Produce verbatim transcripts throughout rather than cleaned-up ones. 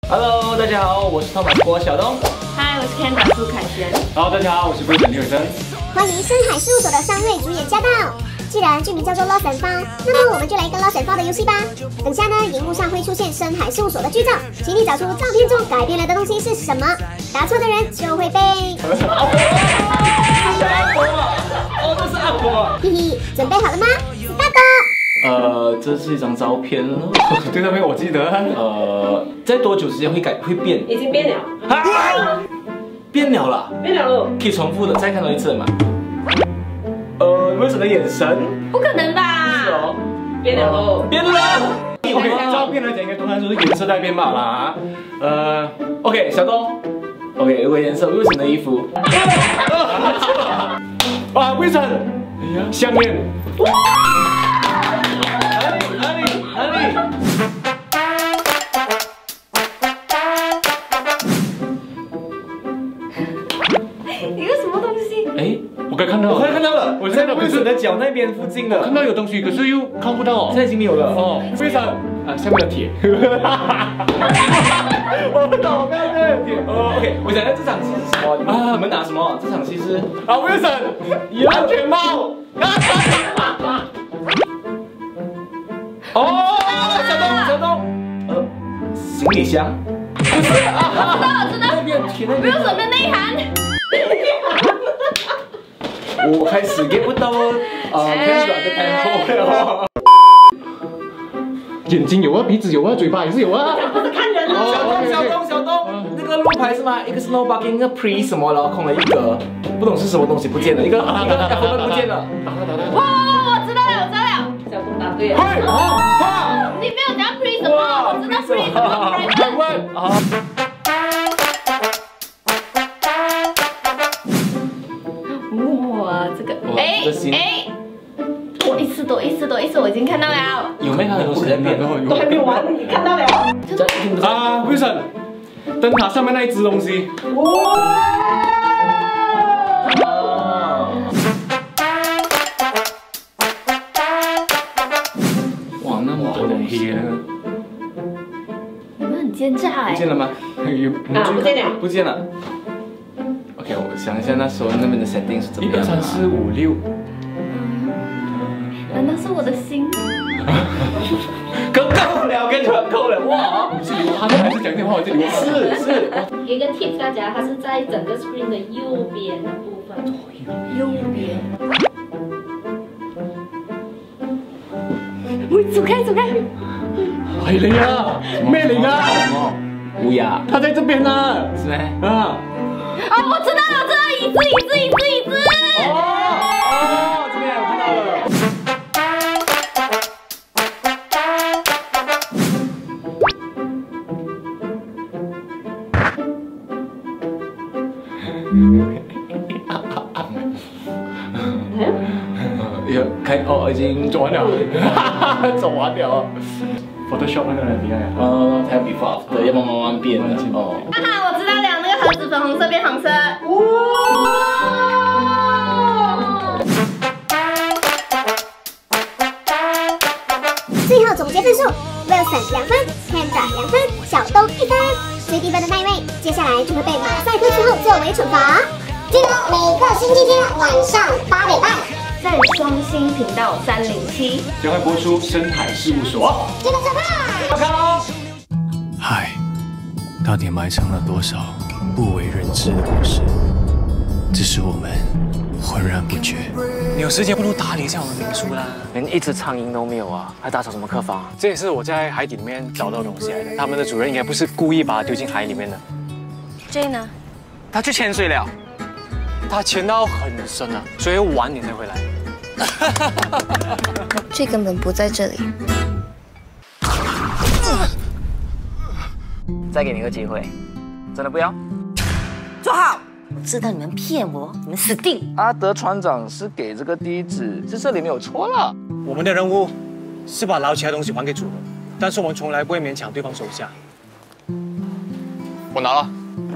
Hello， 大家好，我是汤马斯郭小东。 嗨，我是 Ken 打苏凯旋。 Hello， 大家好，我是龟粉李伟珍。 欢迎深海事务所的三位主演驾到。既然剧名叫做 Lost and Found， 那么我们就来一个 Lost and Found 的游戏吧。等下呢，荧幕上会出现深海事务所的剧照，请你找出照片中改变了的东西是什么。答错的人就会被。 阿婆，哦，这是阿婆。 嘿嘿，准备好了吗？大哥。 呃，这是一张照片了。 这张片我记得。 呃，在多久时间会改会变？ 已经变了。 啊！变了啦！ 变了喽！ 可以重复的再看到一次吗？呃，为什么眼神？ 不可能吧？ 是哦， 变了喽！ 变了。 OK， 照片来讲应该通常就是颜色在变吧啦。呃 ，OK， 小东 ，OK， 有个颜色，为什么的衣服？ 啊，魏晨，项链。 哪里哪里哪里？ 一个什么东西？ 哎， 我刚看到了， 我快看到了， 我在魏晨的脚那边附近的， 看到有东西，可是又看不到。 现在已经没有了。 哦，魏晨，啊，下面的铁。 我不懂，我刚刚在有铁。哦 ，OK， 我想下这场戏是什么？啊，你们拿什么？这场戏是啊，魏晨，安全帽。 哦，小东，小东，呃，行李箱。不是啊， 我知道， 那边贴那没边。 有什么内涵。 我开始 get 不到啊，开始的太后了。 眼睛有啊，鼻子有啊，嘴巴也是有啊。 不是看人小啊。 东，小东，小东，那个路牌是吗？一个 snow bugging， 一个 pre 什么，然后空了一格，不懂是什么东西不见了，一个一个 alphabet 不见了。 哇哇哇！我知道了，我知道了。小东答对了。 嘿，哈， 你没有讲 pre 什么？我知道 pre 什么 private。 啊。 哇，这个，哎哎，多一次，多一次，多一次，我已经看到了。 有没有看到东西在变？ 都还没有完，你看到了？ 啊，魏晨，灯塔上面那一只东西。 哇！ 哇，那么多东西。 你们很奸诈哎。 不见了吗？ 啊，不见了。 不见了。OK， 我想一下那时候那边的 setting 是怎么样？ 一二三四五六。 难道是我的心？ 够够了，跟团够了，哇！ 是流汗还是讲电话？我这流汗。 是是。 有一个 tip 大家，它是在整个 screen 的右边的部分。 右边。喂，走开走开！ 海灵啊，魅灵啊， 什么？乌鸦？ 他在这边呢。 是吗？ 啊。 哦，我知道了，我知道，椅子椅子椅子椅子。 哦哦，这边我看到了。有开哦，已经做完了， 走完了。 Photoshop 那个人厉害啊。 哦，它 before after 要慢慢慢变的哦。 哈哈，我知道了，那个盒子粉红色变黄色。哇！ 最后总结分数 ，Wilson 两分 ，Panda 两分，小东一分。最低分的那一位，接下来就会被马赛克之后作为惩罚。记得每个星期天晚上八点半， 在双星频道三零七将会播出《深海事务所》。 记得收看。 看哦。 海到底埋藏了多少不为人知的故事？只是我们浑然不觉。 你有时间不如打理一下我们民宿啦。连一只苍蝇都没有啊，还打扫什么客房？这也是我在海底里面找到的东西来的。他们的主人应该不是故意把它丢进海里面的。 J 呢？ 他去潜水了，他潜到很深了，所以晚点才回来。 这根本不在这里。 再给你个机会，真的不要？ 坐好！知道你们骗我，你们死定！ 阿德船长是给这个地址，是这里没有错了。 我们的任务是把捞起来的东西还给主人，但是我们从来不会勉强对方手下。我拿了。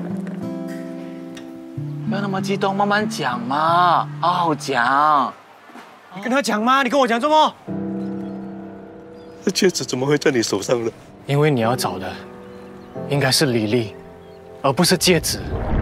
不要那么激动，慢慢讲嘛，好好讲。 你跟他讲吗？你跟我讲做么？ 这戒指怎么会在你手上呢？ 因为你要找的应该是李丽，而不是戒指。